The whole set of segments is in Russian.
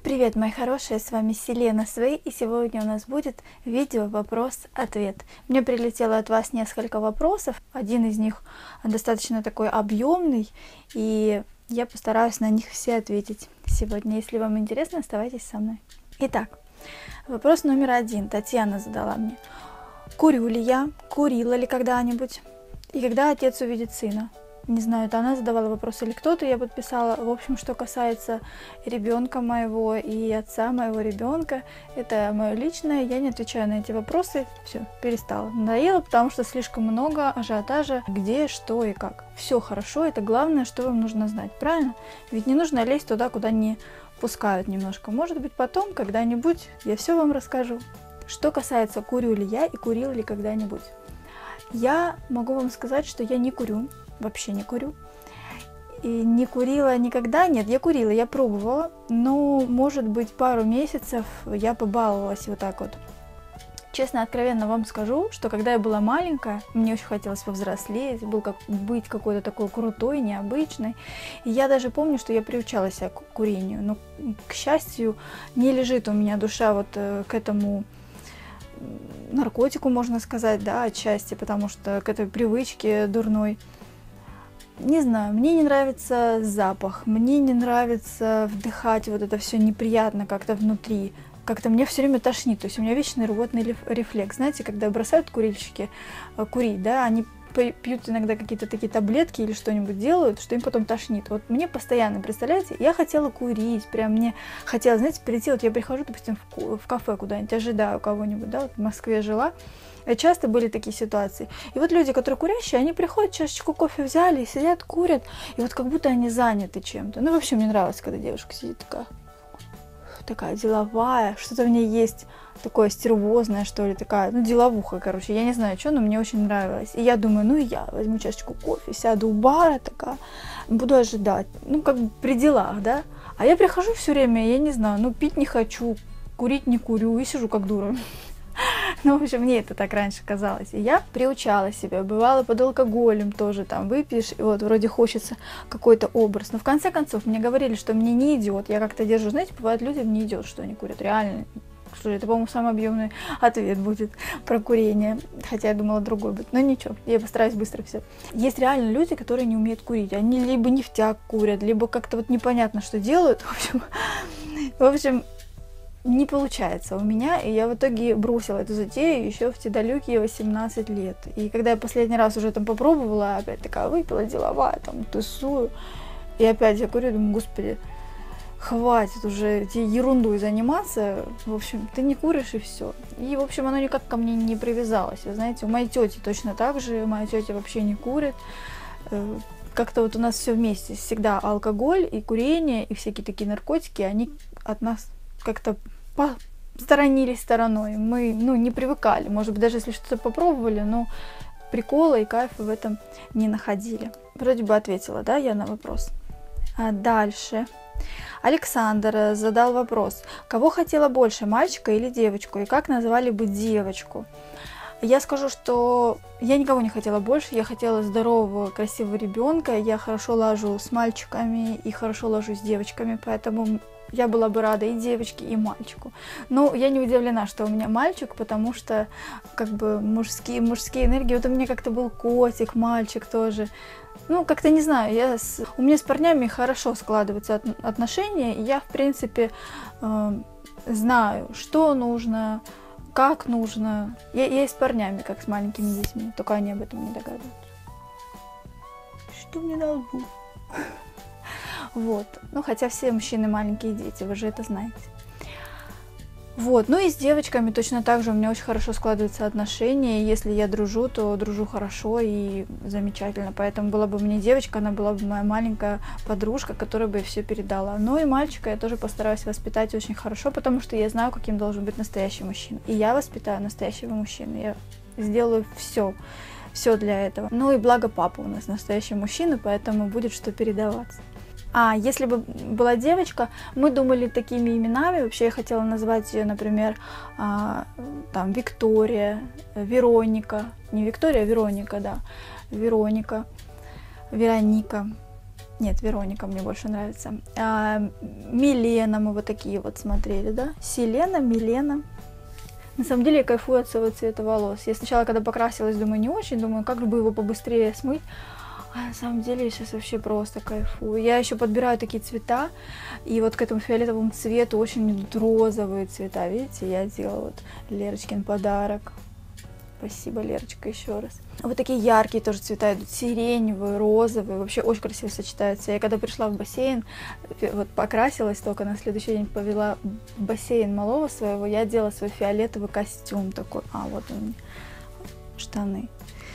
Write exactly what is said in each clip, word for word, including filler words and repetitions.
Привет, мои хорошие, с вами Селена Свей, и сегодня у нас будет видео вопрос-ответ. Мне прилетело от вас несколько вопросов, один из них достаточно такой объемный, и я постараюсь на них все ответить сегодня. Если вам интересно, оставайтесь со мной. Итак, вопрос номер один. Татьяна задала мне. Курю ли я, курила ли когда-нибудь, и когда отец увидит сына? Не знаю, это она задавала вопрос или кто-то, я подписала. В общем, что касается ребенка моего и отца моего ребенка, это мое личное, я не отвечаю на эти вопросы. Все, перестала. Надоело, потому что слишком много ажиотажа, где, что и как. Все хорошо, это главное, что вам нужно знать, правильно? Ведь не нужно лезть туда, куда не пускают немножко. Может быть, потом, когда-нибудь, я все вам расскажу. Что касается, курю ли я и курила ли когда-нибудь. Я могу вам сказать, что я не курю. Вообще не курю. И не курила никогда, нет, я курила, я пробовала, но, может быть, пару месяцев я побаловалась вот так вот. Честно, откровенно вам скажу, что когда я была маленькая, мне очень хотелось повзрослеть, был как, быть какой-то такой крутой, необычной. И я даже помню, что я приучала себя к курению, но, к счастью, не лежит у меня душа вот э, к этому наркотику, можно сказать, да, отчасти, потому что к этой привычке дурной. Не знаю, мне не нравится запах, мне не нравится вдыхать вот это все неприятно как-то внутри. Как-то мне все время тошнит, то есть у меня вечный рвотный рефлекс. Знаете, когда бросают курильщики курить, да, они пьют иногда какие-то такие таблетки или что-нибудь делают, что им потом тошнит. Вот мне постоянно, представляете, я хотела курить, прям мне хотелось, знаете, прийти, вот я прихожу, допустим, в, в кафе куда-нибудь, ожидаю кого-нибудь, да, вот в Москве жила, часто были такие ситуации. И вот люди, которые курящие, они приходят, чашечку кофе взяли, и сидят, курят, и вот как будто они заняты чем-то. Ну, вообще, мне нравится, когда девушка сидит такая, такая деловая, что-то в ней есть такое стервозное, что ли, такая, ну, деловуха, короче, я не знаю, что, но мне очень нравилось. И я думаю, ну, и я возьму чашечку кофе, сяду у бара такая, буду ожидать, ну, как бы при делах, да. А я прихожу все время, я не знаю, ну, пить не хочу, курить не курю, и сижу как дура. Ну, в общем, мне это так раньше казалось. И я приучала себя. Бывало под алкоголем тоже там выпьешь, и вот вроде хочется какой-то образ. Но в конце концов мне говорили, что мне не идет. Я как-то держу, знаете, бывает, людям не идет, что они курят. Реально. Что это, по-моему, самый объемный ответ будет про курение. Хотя я думала, другой будет. Но ничего, я постараюсь быстро все. Есть реально люди, которые не умеют курить. Они либо нефтяк курят, либо как-то вот непонятно, что делают. В общем, в общем не получается у меня, и я в итоге бросила эту затею еще в те далекие восемнадцать лет. И когда я последний раз уже там попробовала, опять такая выпила, деловая, там, тусую, и опять я курю, думаю, господи, хватит уже этой ерундой заниматься, в общем, ты не куришь и все. И, в общем, оно никак ко мне не привязалось, вы знаете, у моей тети точно так же, моя тетя вообще не курит, как-то вот у нас все вместе, всегда алкоголь и курение, и всякие такие наркотики, они от нас как-то посторонились стороной. Мы, ну, не привыкали. Может быть, даже если что-то попробовали, но прикола и кайфа в этом не находили. Вроде бы ответила, да, я на вопрос. А дальше. Александр задал вопрос. Кого хотела больше, мальчика или девочку? И как назвали бы девочку? Я скажу, что я никого не хотела больше. Я хотела здорового, красивого ребенка. Я хорошо ложу с мальчиками и хорошо ложу с девочками, поэтому я была бы рада и девочке, и мальчику. Но я не удивлена, что у меня мальчик, потому что как бы мужские, мужские энергии. Вот у меня как-то был котик, мальчик тоже. Ну, как-то не знаю, я с... у меня с парнями хорошо складываются от... отношения. И я, в принципе, э, знаю, что нужно, как нужно. Я, я и с парнями, как с маленькими детьми, только они об этом не догадываются. Что мне на лбу? Вот, ну хотя все мужчины маленькие дети, вы же это знаете. Вот, ну и с девочками точно так же у меня очень хорошо складываются отношения. Если я дружу, то дружу хорошо и замечательно. Поэтому была бы мне девочка, она была бы моя маленькая подружка, которая бы все передала. Ну и мальчика я тоже постараюсь воспитать очень хорошо, потому что я знаю, каким должен быть настоящий мужчина. И я воспитаю настоящего мужчину. Я сделаю все, все для этого. Ну и благо папа у нас настоящий мужчина, поэтому будет что передаваться. А если бы была девочка, мы думали такими именами. Вообще я хотела назвать ее, например, там Виктория, Вероника. Не Виктория, а Вероника, да. Вероника, Вероника. Нет, Вероника мне больше нравится. А, Милена мы вот такие вот смотрели, да? Селена, Милена. На самом деле я кайфую от своего цвета волос. Я сначала, когда покрасилась, думаю, не очень, думаю, как бы его побыстрее смыть. А на самом деле я сейчас вообще просто кайфую. Я еще подбираю такие цвета, и вот к этому фиолетовому цвету очень идут розовые цвета. Видите, я делала вот Лерочкин подарок. Спасибо, Лерочка, еще раз. Вот такие яркие тоже цвета идут, сиреневые, розовые, вообще очень красиво сочетаются. Я когда пришла в бассейн, вот покрасилась только, на следующий день повела в бассейн малого своего, я делала свой фиолетовый костюм такой. А, вот у меня штаны.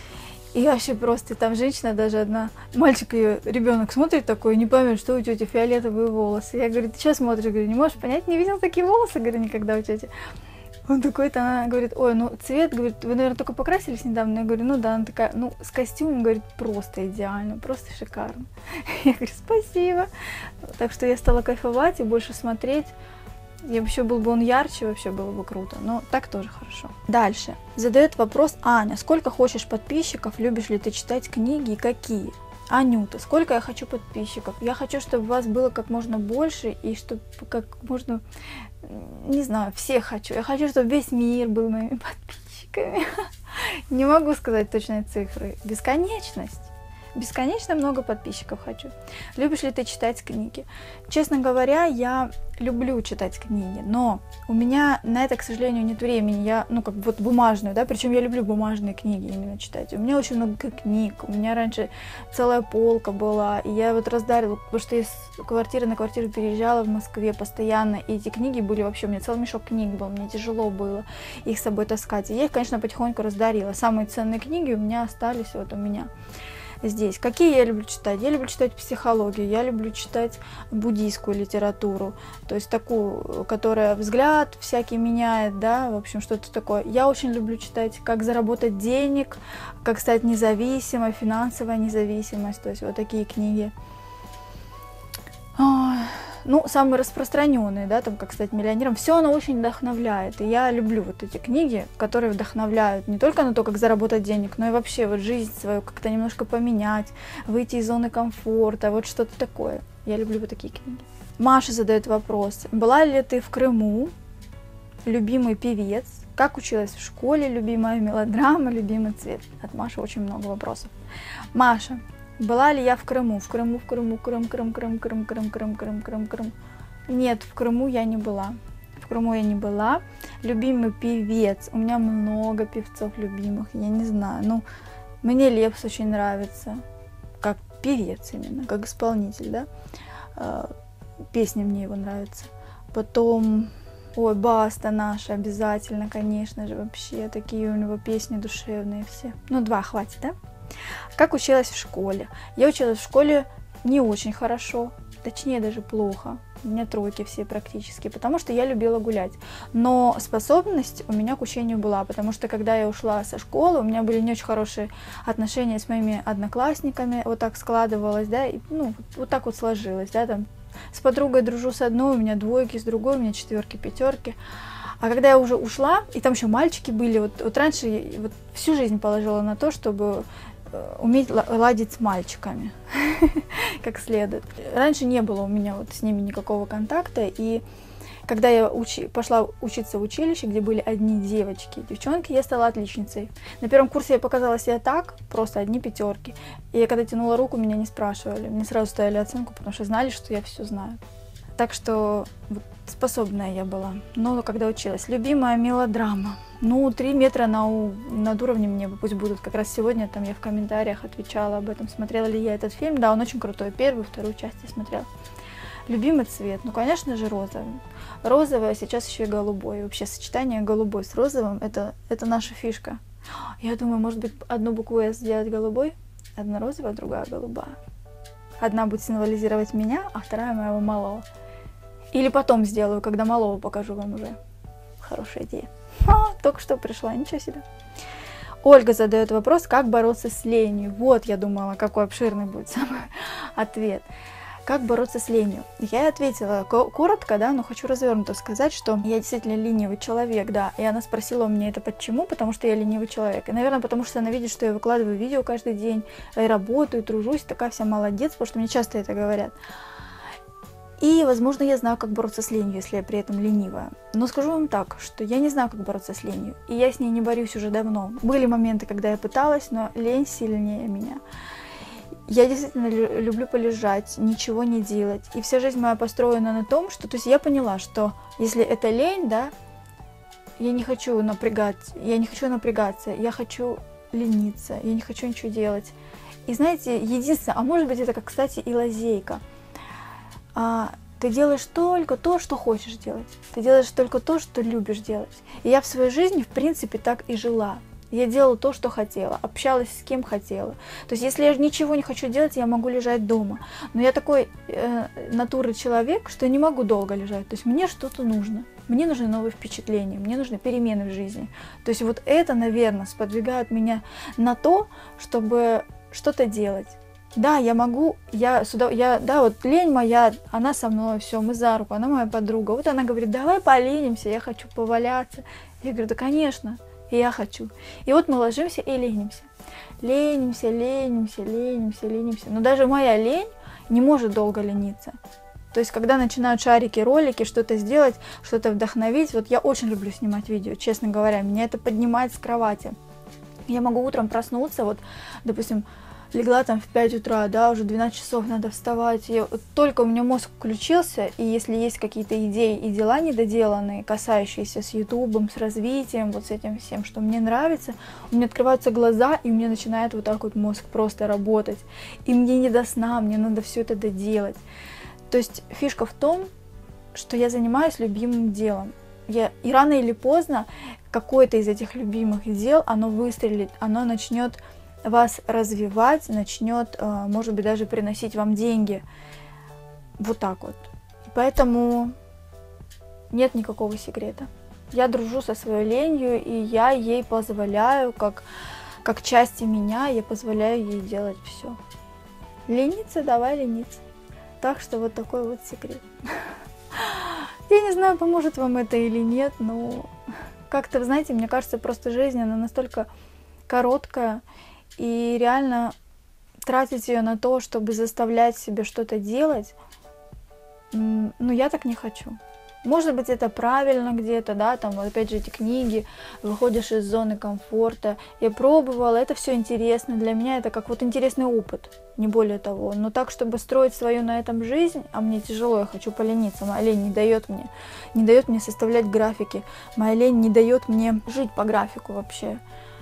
И вообще просто, там женщина даже одна, мальчик ее, ребенок смотрит такой, не поймет, что у тети фиолетовые волосы. Я говорю, ты что смотришь? Я говорю, не можешь понять, не видел такие волосы, говорю, никогда у тети. Он такой-то, она говорит, ой, ну цвет, говорит, вы, наверное, только покрасились недавно. Я говорю, ну да, она такая, ну с костюмом, говорит, просто идеально, просто шикарно. Я говорю, спасибо. Так что я стала кайфовать и больше смотреть. И вообще был бы он ярче, вообще было бы круто. Но так тоже хорошо. Дальше. Задает вопрос Аня. Сколько хочешь подписчиков? Любишь ли ты читать книги и какие? Анюта, сколько я хочу подписчиков? Я хочу, чтобы вас было как можно больше и чтобы как можно, не знаю, всех хочу. Я хочу, чтобы весь мир был моими подписчиками. Не могу сказать точные цифры. Бесконечность. Бесконечно много подписчиков хочу. Любишь ли ты читать книги? Честно говоря, я люблю читать книги, но у меня на это, к сожалению, нет времени. Я, ну, как бы вот бумажную, да, причем я люблю бумажные книги именно читать. У меня очень много книг, у меня раньше целая полка была, и я вот раздарила, потому что я с квартиры на квартиру переезжала в Москве постоянно, и эти книги были вообще, у меня целый мешок книг был, мне тяжело было их с собой таскать. И я их, конечно, потихоньку раздарила. Самые ценные книги у меня остались вот у меня здесь. Какие я люблю читать? Я люблю читать психологию, я люблю читать буддийскую литературу, то есть такую, которая взгляд всякий меняет, да, в общем, что-то такое. Я очень люблю читать, как заработать денег, как стать независимой, финансовая независимость, то есть вот такие книги. Ну, самые распространенные, да, там, как стать миллионером, все оно очень вдохновляет, и я люблю вот эти книги, которые вдохновляют не только на то, как заработать денег, но и вообще вот жизнь свою как-то немножко поменять, выйти из зоны комфорта, вот что-то такое. Я люблю вот такие книги. Маша задает вопрос, была ли ты в Крыму, любимый певец, как училась в школе, любимая мелодрама, любимый цвет? От Маши очень много вопросов. Маша. Была ли я в Крыму? В Крыму, в Крыму, Крым, Крым, Крым, Крым, Крым, Крым, Крым, Крым, Крым. Нет, в Крыму я не была. В Крыму я не была. Любимый певец. У меня много певцов любимых. Я не знаю. Ну, мне Лепс очень нравится. Как певец именно, как исполнитель, да. Песни мне его нравятся. Потом, ой, Баста наша обязательно, конечно же, вообще. Такие у него песни душевные все. Ну, два хватит, да? Как училась в школе? Я училась в школе не очень хорошо, точнее даже плохо. У меня тройки все практически, потому что я любила гулять. Но способность у меня к учению была, потому что когда я ушла со школы, у меня были не очень хорошие отношения с моими одноклассниками, вот так складывалось, да, и, ну, вот так вот сложилось, да, там с подругой дружу с одной, у меня двойки, с другой у меня четверки, пятерки. А когда я уже ушла, и там еще мальчики были, вот, вот раньше я вот всю жизнь положила на то, чтобы уметь ладить с мальчиками, как следует. Раньше не было у меня вот с ними никакого контакта, и когда я учи, пошла учиться в училище, где были одни девочки, девчонки, я стала отличницей. На первом курсе я показала себя так, просто одни пятерки. И я когда тянула руку, меня не спрашивали, мне сразу ставили оценку, потому что знали, что я все знаю. Так что вот, способная я была, но когда училась. Любимая мелодрама. Ну, три метра на, над уровнем неба пусть будут. Как раз сегодня там я в комментариях отвечала об этом, смотрела ли я этот фильм. Да, он очень крутой. Первую, вторую часть я смотрела. Любимый цвет? Ну, конечно же, розовый. Розовый, а сейчас еще и голубой. Вообще сочетание голубой с розовым это, – это наша фишка. Я думаю, может быть, одну букву «С» сделать голубой, одна розовая, другая голубая. Одна будет символизировать меня, а вторая моего малого. Или потом сделаю, когда малого покажу вам уже. Хорошая идея. А, только что пришла, ничего себе. Ольга задает вопрос, как бороться с ленью. Вот, я думала, какой обширный будет самый ответ. Как бороться с ленью? Я ей ответила коротко, да, но хочу развернуто сказать, что я действительно ленивый человек, да. И она спросила у меня это почему, потому что я ленивый человек. И, наверное, потому что она видит, что я выкладываю видео каждый день, и работаю, тружусь, такая вся молодец, потому что мне часто это говорят. И, возможно, я знаю, как бороться с ленью, если я при этом ленивая. Но скажу вам так, что я не знаю, как бороться с ленью. И я с ней не борюсь уже давно. Были моменты, когда я пыталась, но лень сильнее меня. Я действительно люблю полежать, ничего не делать. И вся жизнь моя построена на том, что... То есть я поняла, что если это лень, да, я не хочу напрягать, я не хочу напрягаться, я хочу лениться, я не хочу ничего делать. И знаете, единственное, а может быть это, как, кстати, и лазейка. А, ты делаешь только то, что хочешь делать. Ты делаешь только то, что любишь делать. И я в своей жизни, в принципе, так и жила. Я делала то, что хотела, общалась с кем хотела. То есть, если я ничего не хочу делать, я могу лежать дома. Но я такой э, натуры человек, что не могу долго лежать. То есть, мне что-то нужно. Мне нужны новые впечатления, мне нужны перемены в жизни. То есть, вот это, наверное, сподвигает меня на то, чтобы что-то делать. Да, я могу, я сюда, я, да, вот лень моя, она со мной, все, мы за руку, она моя подруга. Вот она говорит, давай поленимся, я хочу поваляться. Я говорю, да, конечно. И я хочу. И вот мы ложимся и ленимся. Ленимся, ленимся, ленимся, ленимся. Но даже моя лень не может долго лениться. То есть, когда начинают шарики, ролики, что-то сделать, что-то вдохновить. Вот я очень люблю снимать видео, честно говоря. Меня это поднимает с кровати. Я могу утром проснуться, вот, допустим, легла там в пять утра, да, уже двенадцать часов надо вставать. И вот только у меня мозг включился, и если есть какие-то идеи и дела недоделанные, касающиеся с ютубом, с развитием, вот с этим всем, что мне нравится, у меня открываются глаза, и у меня начинает вот так вот мозг просто работать. И мне не до сна, мне надо все это доделать. То есть фишка в том, что я занимаюсь любимым делом. Я, и рано или поздно какое-то из этих любимых дел, оно выстрелит, оно начнет вас развивать, начнет, может быть, даже приносить вам деньги. Вот так вот. Поэтому нет никакого секрета. Я дружу со своей ленью, и я ей позволяю, как, как части меня, я позволяю ей делать все. Лениться, давай лениться. Так что вот такой вот секрет. Я не знаю, поможет вам это или нет, но как-то, знаете, мне кажется, просто жизнь, она настолько короткая, и реально тратить ее на то, чтобы заставлять себя что-то делать, ну, я так не хочу. Может быть, это правильно где-то, да, там, опять же, эти книги, выходишь из зоны комфорта. Я пробовала, это все интересно. Для меня это как вот интересный опыт, не более того. Но так, чтобы строить свою на этом жизнь, а мне тяжело, я хочу полениться. Моя лень не дает мне, не дает мне составлять графики. Моя лень не дает мне жить по графику вообще.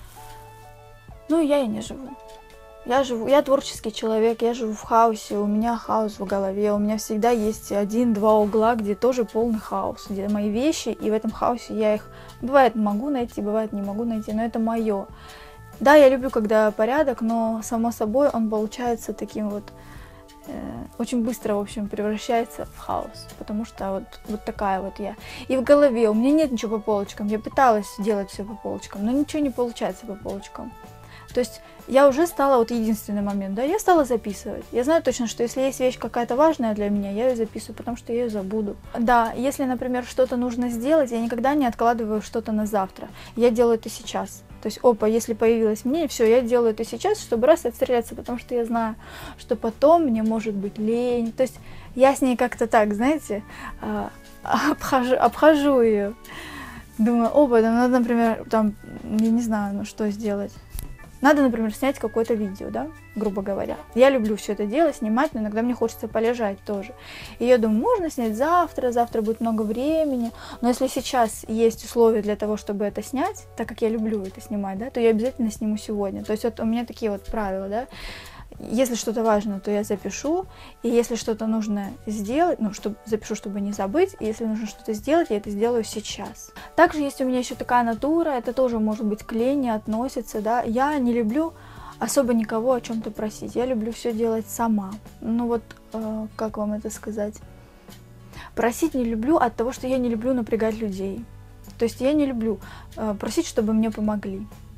Ну, я и не живу. Я живу, я творческий человек, я живу в хаосе, у меня хаос в голове, у меня всегда есть один-два угла, где тоже полный хаос, где мои вещи, и в этом хаосе я их, бывает, могу найти, бывает, не могу найти, но это мое. Да, я люблю, когда порядок, но, само собой, он получается таким вот, э, очень быстро, в общем, превращается в хаос, потому что вот, вот такая вот я. И в голове у меня нет ничего по полочкам, я пыталась делать все по полочкам, но ничего не получается по полочкам. То есть я уже стала, вот единственный момент, да, я стала записывать. Я знаю точно, что если есть вещь какая-то важная для меня, я ее записываю, потому что я ее забуду. Да, если, например, что-то нужно сделать, я никогда не откладываю что-то на завтра. Я делаю это сейчас. То есть, опа, если появилось мнение, все, я делаю это сейчас, чтобы раз отстреляться, потому что я знаю, что потом мне может быть лень. То есть я с ней как-то так, знаете, обхожу, обхожу ее. Думаю, опа, там надо, например, там, я не знаю, ну что сделать. Надо, например, снять какое-то видео, да, грубо говоря. Я люблю все это дело, снимать, но иногда мне хочется полежать тоже. И я думаю, можно снять завтра, завтра будет много времени. Но если сейчас есть условия для того, чтобы это снять, так как я люблю это снимать, да, то я обязательно сниму сегодня. То есть вот у меня такие вот правила, да. Если что-то важно, то я запишу, и если что-то нужно сделать, ну, чтобы, запишу, чтобы не забыть, и если нужно что-то сделать, я это сделаю сейчас. Также есть у меня еще такая натура, это тоже, может быть, к лени относится, да, я не люблю особо никого о чем-то просить, я люблю все делать сама. Ну вот, э, как вам это сказать? Просить не люблю от того, что я не люблю напрягать людей. То есть я не люблю э, просить, чтобы мне помогли.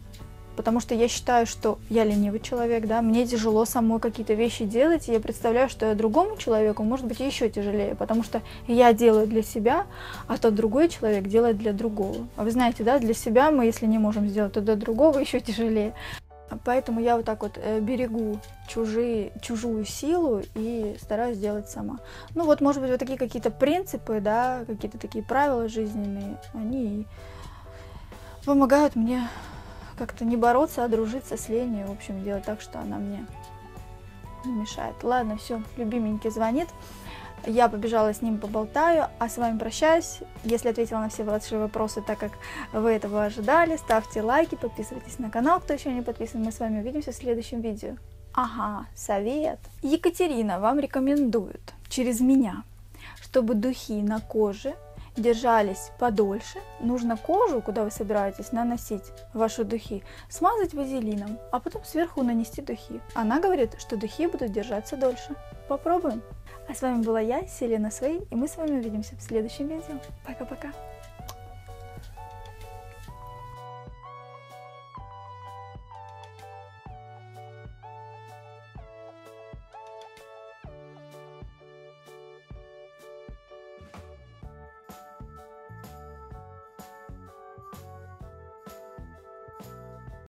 потому что я считаю, что я ленивый человек, да, мне тяжело самой какие-то вещи делать, и я представляю, что другому человеку может быть еще тяжелее, потому что я делаю для себя, а тот другой человек делает для другого. А вы знаете, да, для себя мы, если не можем сделать, то для другого еще тяжелее. Поэтому я вот так вот берегу чужие, чужую силу и стараюсь делать сама. Ну вот, может быть, вот такие какие-то принципы, да, какие-то такие правила жизненные, они помогают мне как-то не бороться, а дружиться с ленью, в общем, делать так, что она мне не мешает. Ладно, все, любименький звонит. Я побежала с ним поболтаю, а с вами прощаюсь. Если ответила на все ваши вопросы так, как вы этого ожидали, ставьте лайки, подписывайтесь на канал, кто еще не подписан. Мы с вами увидимся в следующем видео. Ага, совет. Екатерина вам рекомендует через меня, чтобы духи на коже держались подольше, нужно кожу, куда вы собираетесь наносить ваши духи, смазать вазелином, а потом сверху нанести духи. Она говорит, что духи будут держаться дольше. Попробуем. А с вами была я, Селена Свей, и мы с вами увидимся в следующем видео. Пока-пока.